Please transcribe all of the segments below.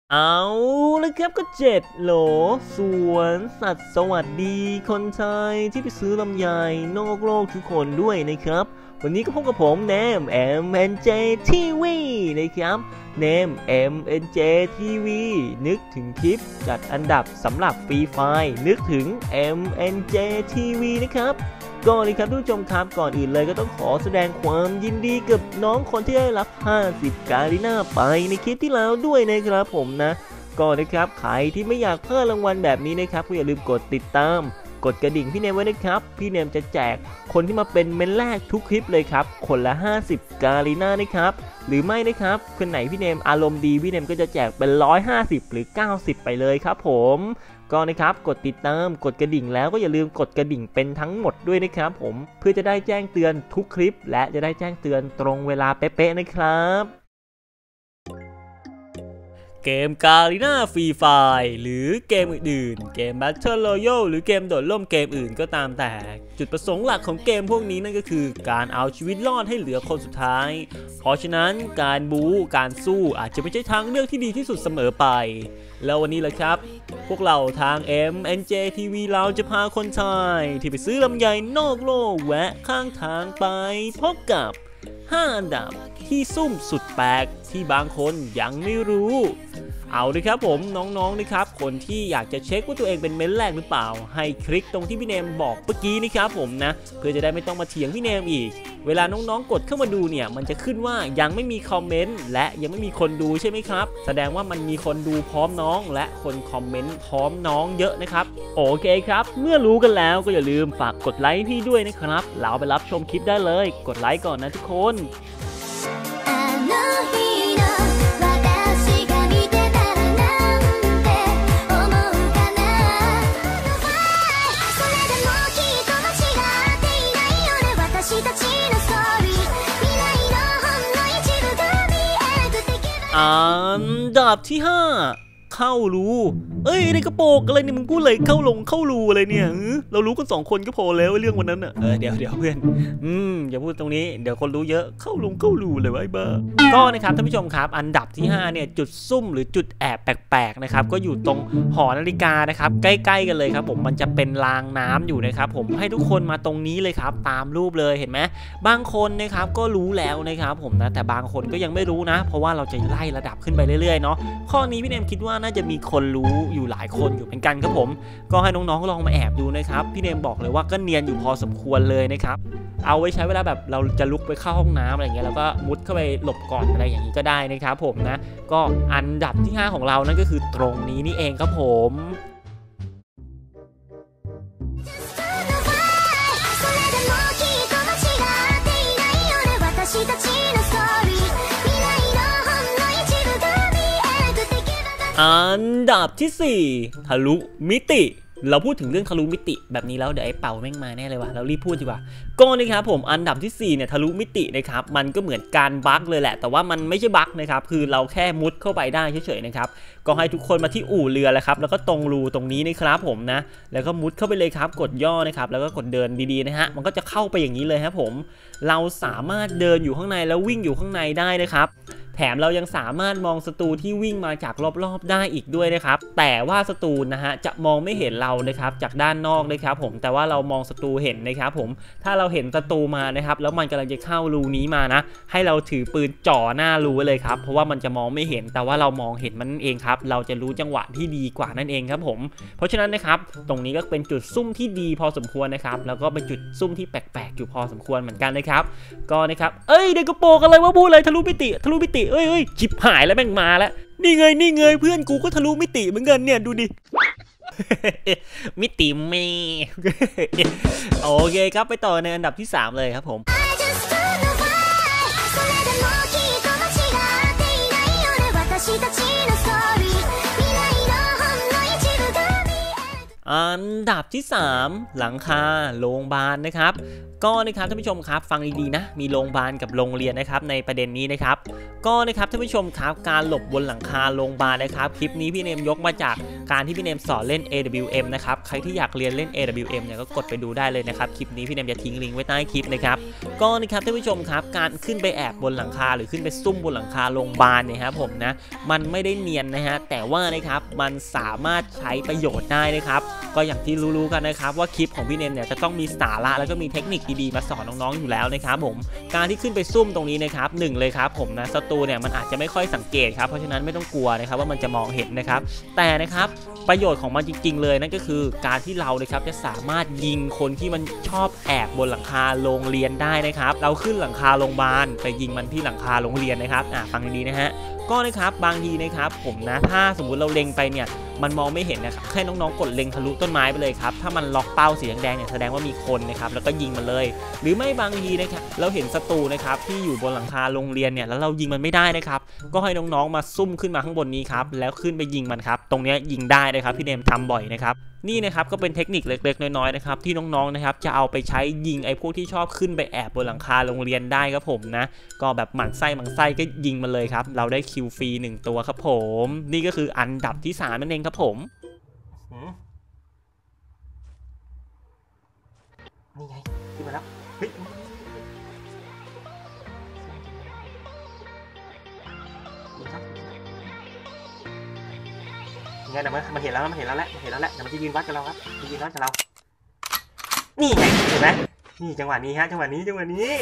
เอาแล้วครับก็7 โหลสวนสัตว์สวัสดีคนไทยที่ไปซื้อลำไยนอกโลกทุกคนด้วยนะครับวันนี้ก็พบกับผมเนม MNJ TV นะครับเนม MNJ TV นึกถึงคลิปจัดอันดับสำหรับฟรีไฟล์นึกถึง MNJ TV นะครับก็เลยครับทุกผู้ชมครับก่อนอื่นเลยก็ต้องขอแสดงความยินดีกับน้องคนที่ได้รับ50 การีน่าไปในคลิปที่แล้วด้วยนะครับผมนะก็นะครับใครที่ไม่อยากพลาดรางวัลแบบนี้นะครับก็อย่าลืมกดติดตามกดกระดิ่งพี่เนมไว้นะครับพี่เนมจะแจกคนที่มาเป็นเมนแรกทุกคลิปเลยครับคนละ50 การีน่านะครับหรือไม่นะครับคนไหนพี่เนมอารมณ์ดีพี่เนมก็จะแจกเป็น150หรือ90ไปเลยครับผมก็นะครับกดติดตามกดกระดิ่งแล้วก็อย่าลืมกดกระดิ่งเป็นทั้งหมดด้วยนะครับผมเพื่อจะได้แจ้งเตือนทุกคลิปและจะได้แจ้งเตือนตรงเวลาเป๊ะๆนะครับเกมการีน่าฟรีไฟล์หรือเกมอื่นๆเกม Battle Royale หรือเกมโดดร่มเกมอื่นก็ตามแต่จุดประสงค์หลักของเกมพวกนี้นั่นก็คือการเอาชีวิตรอดให้เหลือคนสุดท้ายเพราะฉะนั้นการบู๊การสู้อาจจะไม่ใช่ทางเลือกที่ดีที่สุดเสมอไปแล้ววันนี้แหละครับพวกเราทาง MNJ TV เราจะพาคนไทยที่ไปซื้อลำไยนอกโลกแวะข้างทางไปพบกับ5 อันดับที่ซุ่มสุดแปลกที่บางคนยังไม่รู้เอาเลยครับผมน้องๆนะครับคนที่อยากจะเช็คว่าตัวเองเป็นเมนแรกหรือเปล่าให้คลิกตรงที่พี่เนมบอกเมื่อกี้นะครับผมนะเพื่อจะได้ไม่ต้องมาเถียงพี่เนมอีกเวลาน้องๆกดเข้ามาดูเนี่ยมันจะขึ้นว่ายังไม่มีคอมเมนต์และยังไม่มีคนดูใช่ไหมครับแสดงว่ามันมีคนดูพร้อมน้องและคนคอมเมนต์พร้อมน้องเยอะนะครับโอเคครับเมื่อรู้กันแล้วก็อย่าลืมฝากกดไลค์พี่ด้วยนะครับเราไปรับชมคลิปได้เลยกดไลค์ก่อนนะทุกคนอันดับที่5เข้ารูเอ้ยในกระโปรงอะไรเนี่ยมึงพูดเลยเข้ารูอะไรเนี่ยเรารู้กัน2 คนก็พอแล้วเรื่องวันนั้นอ่ะเดี๋ยวเพื่อนอย่าพูดตรงนี้เดี๋ยวคนรู้เยอะเข้ารูเลยวะไอ้บ้าก็นะครับท่านผู้ชมครับอันดับที่5เนี่ยจุดซุ่มหรือจุดแอบแปลกๆนะครับก็อยู่ตรงหอนาฬิกานะครับใกล้ๆกันเลยครับผมมันจะเป็นรางน้ำอยู่นะครับผมให้ทุกคนมาตรงนี้เลยครับตามรูปเลยเห็นไหมบางคนนะครับก็รู้แล้วนะครับผมนะแต่บางคนก็ยังไม่รู้นะเพราะว่าเราจะไล่ระดับขึ้นไปเรื่อยๆเนาะข้อนี้พี่เนมคิดว่าน่าจะมีคนรู้อยู่หลายคนอยู่เหมือนกันครับผมก็ให้น้องๆลองมาแอบดูนะครับพี่เนมบอกเลยว่าก็เนียนอยู่พอสมควรเลยนะครับเอาไว้ใช้เวลาแบบเราจะลุกไปเข้าห้องน้ำอะไรเงี้ยแล้วก็มุดเข้าไปหลบก่อนอะไรอย่างนี้ก็ได้นะครับผมนะก็อันดับที่5ของเรานั่นก็คือตรงนี้นี่เองครับผมอันดับที่4ทะลุมิติเราพูดถึงเรื่องทะลุมิติแบบนี้แล้วเดี๋ยวไอ้เป่าแม่งมาแน่เลยว่ะเรารีบพูดดีกว่าก็นะครับผมอันดับที่4เนี่ยทะลุมิตินะครับมันก็เหมือนการบั๊กเลยแหละแต่ว่ามันไม่ใช่บั๊กนะครับคือเราแค่มุดเข้าไปได้เฉยๆนะครับก็ให้ทุกคนมาที่อู่เรือแล้วครับแล้วก็ตรงรูตรงนี้นะครับผมนะแล้วก็มุดเข้าไปเลยครับกดย่อนะครับแล้วก็กดเดินดีๆนะฮะมันก็จะเข้าไปอย่างนี้เลยครับผมเราสามารถเดินอยู่ข้างในแล้ววิ่งอยู่ข้างในได้นะครับแถมเรายังสามารถมองศัตรูที่วิ่งมาจากรอบๆได้อีกด้วยนะครับแต่ว่าศัตรูนะฮะจะมองไม่เห็นเรานะครับจากด้านนอกนะครับผมแต่ว่าเรามองศัตรูเห็นนะครับผมถ้าเราเห็นศัตรูมานะครับแล้วมันกำลังจะเข้ารูนี้มานะให้เราถือปืนจ่อหน้ารูไว้เลยครับเพราะว่ามันจะมองไม่เห็นแต่ว่าเรามองเห็นมันเองครับเราจะรู้จังหวะที่ดีกว่านั่นเองครับผมเพราะฉะนั้นนะครับตรงนี้ก็เป็นจุดซุ่มที่ดีพอสมควรนะครับแล้วก็เป็นจุดซุ่มที่แปลกๆอยู่พอสมควรเหมือนกันนะครับก็นะครับเด็กกระโปรงอะไรวะพูดเลยทะลุมิติเอ้ยชิบหายแล้วแม่งมาแล้วนี่ไงเพื่อนกูก็ทะลุมิติเหมือนกันเนี่ยดูดิ มิติเมโอเคครับไปต่อในอันดับที่3เลยครับผมออันดับที่3หลังคาโรงพยาบาลนะครับก็นะครับท่านผู้ชมครับฟังดีๆนะมีโรงพยาบาลกับโรงเรียนนะครับในประเด็นนี้นะครับก็นะครับท่านผู้ชมครับการหลบบนหลังคาโรงพยาบาลนะครับคลิปนี้พี่เนมยกมาจากการที่พี่เนมสอนเล่น AWM นะครับใครที่อยากเรียนเล่น AWM เนี่ยก็กดไปดูได้เลยนะครับคลิปนี้พี่เนมจะทิ้งลิงก์ไว้ใต้คลิปนะครับก็นะครับท่านผู้ชมครับการขึ้นไปแอบบนหลังคาหรือขึ้นไปซุ่มบนหลังคาโรงพยาบาลเนี่ยครับผมนะมันไม่ได้เนียนนะฮะแต่ว่านะครับมันสามารถใช้ประโยชน์ได้นะครับก็อย่างที่รู้ๆกันนะครับว่าคลิปของพี่เนมเนี่ยจะต้องมีสาระแล้วก็มีเทคนิคดีๆมาสอนน้องๆอยู่แล้วนะครับผมการที่ขึ้นไปซุ่มตรงนี้นะครับ1เลยครับผมนะศัตรูเนี่ยมันอาจจะไม่ค่อยสังเกตครับเพราะฉะนั้นไม่ต้องกลัวนะครับว่ามันจะมองเห็นนะครับแต่นะครับประโยชน์ของมันจริงๆเลยนั่นก็คือการที่เรานะครับจะสามารถยิงคนที่มันชอบแอบบนหลังคาโรงเรียนได้นะครับเราขึ้นหลังคาโรงพยาบาลไปยิงมันที่หลังคาโรงเรียนนะครับฟังดีๆนะฮะก็นะครับบางทีนะครับผมนะถ้าสมมุติเราเล็งไปเนี่ยมันมองไม่เห็นนะครับให้น้องๆกดเล็งทะลุต้นไม้ไปเลยครับถ้ามันล็อกเป้าสีแดงๆเนี่ยแสดงว่ามีคนนะครับแล้วก็ยิงมันเลยหรือไม่บางทีนะครับเราเห็นศัตรูนะครับที่อยู่บนหลังคาโรงเรียนเนี่ยแล้วเรายิงมันไม่ได้นะครับก็ให้น้องๆมาซุ่มขึ้นมาข้างบนนี้ครับแล้วขึ้นไปยิงมันครับตรงนี้ยิงได้นะครับพี่เนมทำบ่อยนะครับนี่นะครับก็เป็นเทคนิคเล็กๆน้อยๆนะครับที่น้องๆนะครับจะเอาไปใช้ยิงไอ้พวกที่ชอบขึ้นไปแอบบนหลังคาโรงเรียนได้ครับผมนะก็แบบหมั่นไส้ก็ยิงมันเลยครับเราได้คิวฟรี1ตัวครับผมนี่ก็คืออันดับที่3นั่นเองครับผมนี่ไงขึ้นมาแล้วเฮ้ยไงแต่มันเห็นแล้วแหละเดี๋ยวมันจะยืนวัดกับเราครับยืนวัดกับเรานี่ไงเห็นไหมนี่จังหวะนี้ฮะจังหวะนี้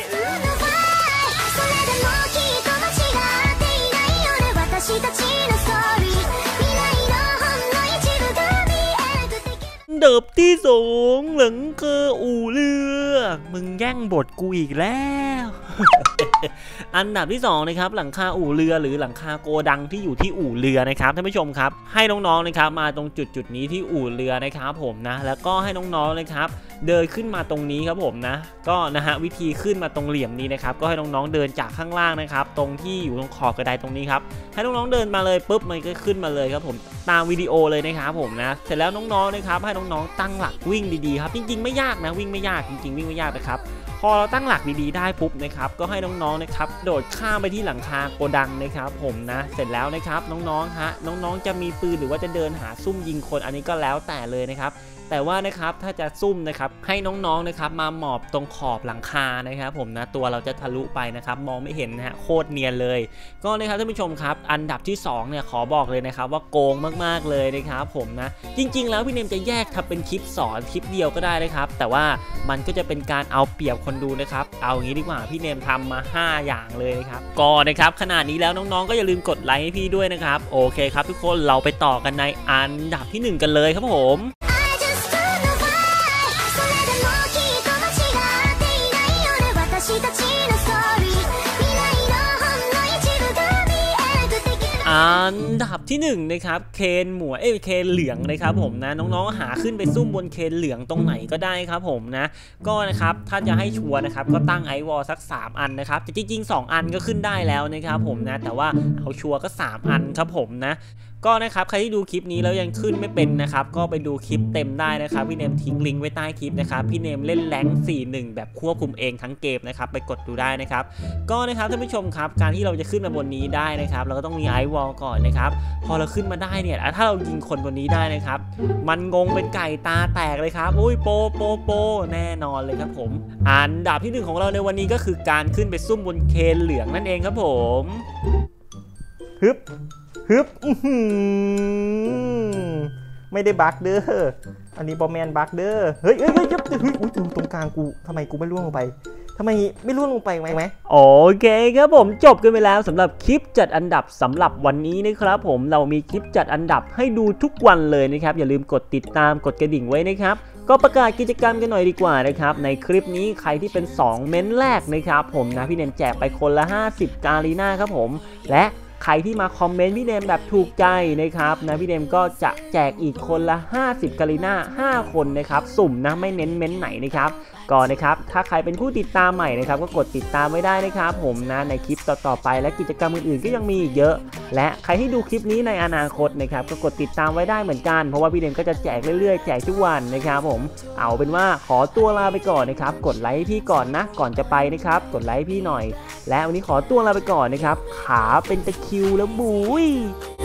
เดิบที่2หลังคาอู่เรือมึงแย่งบทกูอีกแล้ว อันดับที่2นะครับหลังคาอู่เรือหรือหลังคาโกดังที่อยู่ที่อู่เรือนะครับท่านผู้ชมครับให้น้องๆนะครับมาตรงจุดนี้ที่อู่เรือนะครับผมนะแล้วก็ให้น้องๆนะครับเดินขึ้นมาตรงนี้ครับผมนะก็นะฮะวิธีขึ้นมาตรงเหลี่ยมนี้นะครับก็ให้น้องๆเดินจากข้างล่างนะครับตรงที่อยู่ตรงขอบกระไดตรงนี้ครับให้น้องๆเดินมาเลยปุ๊บมันก็ขึ้นมาเลยครับผมตามวิดีโอเลยนะครับผมนะเสร็จแล้วน้องๆนะครับให้น้องๆตั้งหลักวิ่งดีๆครับจริงๆไม่ยากนะวิ่งไม่ยากจริงๆวิ่งไม่ยากนะครับพอเราตั้งหลักดีๆได้ปุ๊บนะครับก็ให้น้องๆนะครับโดดข้ามไปที่หลังคาโกดังนะครับผมนะเสร็จแล้วนะครับน้องๆฮะน้องๆจะมีปืนหรือว่าจะเดินหาซุ่มยิงคนอันนี้ก็แล้วแต่เลยนะครับแต่ว่านะครับถ้าจะซุ่มนะครับให้น้องๆนะครับมาหมอบตรงขอบหลังคานะครับผมนะตัวเราจะทะลุไปนะครับมองไม่เห็นนะฮะโคตรเนียนเลยก็นะครับท่านผู้ชมครับอันดับที่2เนี่ยขอบอกเลยนะครับว่าโกงมากๆเลยนะครับผมนะจริงๆแล้วพี่เนมจะแยกทำเป็นคลิปสอนคลิปเดียวก็ได้นะครับแต่ว่ามันก็จะเป็นการเอาเปรียบคนดูนะครับเอางี้ดีกว่าพี่เนมทำมา5อย่างเลยนะครับก็นะครับขนาดนี้แล้วน้องๆก็อย่าลืมกดไลค์ให้พี่ด้วยนะครับโอเคครับทุกคนเราไปต่อกันในอันดับที่1กันเลยครับผมอันดับที่1นะครับเคนหมวยเคนเหลืองนะครับผมนะน้องๆหาขึ้นไปซุ่มบนเคนเหลืองตรงไหนก็ได้ครับผมนะก็นะครับถ้าจะให้ชัวร์นะครับก็ตั้งไอวอลสัก3อันนะครับจริงๆ2อันก็ขึ้นได้แล้วนะครับผมนะแต่ว่าเอาชัวร์ก็3อันครับผมนะก็นะครับใครที่ดูคลิปนี้แล้วยังขึ้นไม่เป็นนะครับก็ไปดูคลิปเต็มได้นะครับพี่เนมทิ้งลิงก์ไว้ใต้คลิปนะครับพี่เนมเล่นแรงค์ 4-1 แบบควบคุมเองทั้งเกมนะครับไปกดดูได้นะครับก็นะครับท่านผู้ชมครับการที่เราจะขึ้นมาบนนี้ได้นะครับเราก็ต้องมีไอวอลก่อนนะครับพอเราขึ้นมาได้เนี่ยถ้าเรายิงคนบนนี้ได้นะครับมันงงเป็นไก่ตาแตกเลยครับอุ้ยโปแน่นอนเลยครับผมอันดับที่1ของเราในวันนี้ก็คือการขึ้นไปซุ่มบนเคนเหลืองนั่นเองครับผมฮึบไม่ได้บั๊กเด้ออันนี้บอมแมนบั๊กเด้อเฮ้ยยับตรงกลางกูทำไมกูไม่ล่วงลงไปไหมโอเคครับผมจบกันไปแล้วสำหรับคลิปจัดอันดับสำหรับวันนี้นะครับผมเรามีคลิปจัดอันดับให้ดูทุกวันเลยนะครับอย่าลืมกดติดตามกดกระดิ่งไว้นะครับก็ประกาศกิจกรรมกันหน่อยดีกว่านะครับในคลิปนี้ใครที่เป็น2เม้นแรกนะครับผมนะพี่เนมแจกไปคนละ50กาลีน่าครับผมและใครที่มาคอมเมนต์พี่เนมแบบถูกใจนะครับนะพี่เนมก็จะแจกอีกคนละ50กาลีน่า5คนนะครับสุ่มนะไม่เน้นเม้นไหนนะครับก่อนนะครับถ้าใครเป็นผู้ติดตามใหม่นะครับก็กดติดตามไว้ได้นะครับผมนะในคลิปต่อๆไปและกิจกรรมอื่นๆก็ยังมีอีกเยอะและใครที่ดูคลิปนี้ในอนาคตนะครับก็กดติดตามไว้ได้เหมือนกันเพราะว่าพี่เดมก็จะแจกเรื่อยๆแจกทุกวันนะครับผมเอาเป็นว่าขอตัวลาไปก่อนนะครับกดไลค์พี่ก่อนนะก่อนจะไปนะครับกดไลค์พี่หน่อยและวันนี้ขอตัวลาไปก่อนนะครับขาเป็นตะคริวแล้วบุย